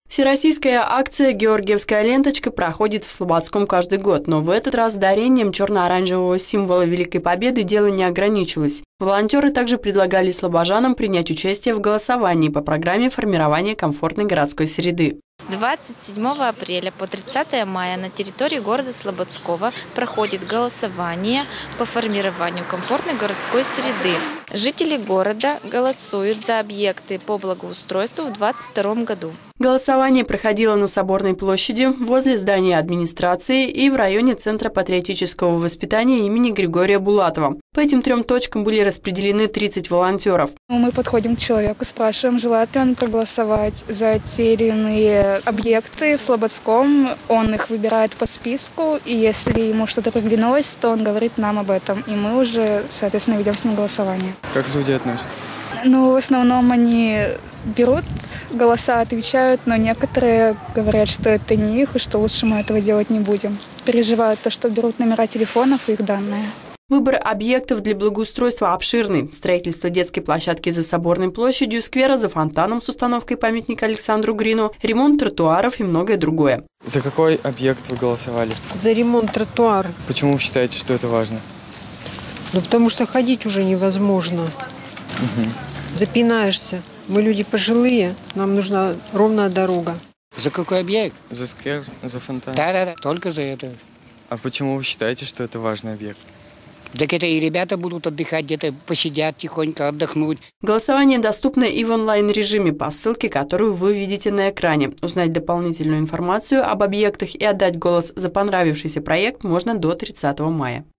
Всероссийская акция «Георгиевская ленточка» проходит в Слободском каждый год, но в этот раз дарением черно-оранжевого символа Великой Победы дело не ограничилось. Волонтеры также предлагали слобожанам принять участие в голосовании по программе формирования комфортной городской среды. С 27 апреля по 30 мая на территории города Слободского проходит голосование по формированию комфортной городской среды. Жители города голосуют за объекты по благоустройству в 2022 году. Голосование проходило на Соборной площади, возле здания администрации и в районе Центра патриотического воспитания имени Григория Булатова. По этим 3 точкам были распределены 30 волонтеров. Мы подходим к человеку, спрашиваем, желает ли он проголосовать за те или иные объекты в Слободском. Он их выбирает по списку, и если ему что-то приглянулось, то он говорит нам об этом. И мы уже, соответственно, ведем с ним голосование. Как люди относятся? Ну, в основном они берут голоса, отвечают, но некоторые говорят, что это не их, и что лучше мы этого делать не будем. Переживают то, что берут номера телефонов и их данные. Выбор объектов для благоустройства обширный. Строительство детской площадки за Соборной площадью, сквера за фонтаном с установкой памятника Александру Грину, ремонт тротуаров и многое другое. За какой объект вы голосовали? За ремонт тротуара. Почему вы считаете, что это важно? Ну, потому что ходить уже невозможно. Запинаешься. Мы люди пожилые, нам нужна ровная дорога. За какой объект? За сквер, за фонтан? Да, только за это. А почему вы считаете, что это важный объект? Так это и ребята будут отдыхать, где-то посидят тихонько, отдохнуть. Голосование доступно и в онлайн-режиме по ссылке, которую вы видите на экране. Узнать дополнительную информацию об объектах и отдать голос за понравившийся проект можно до 30 мая.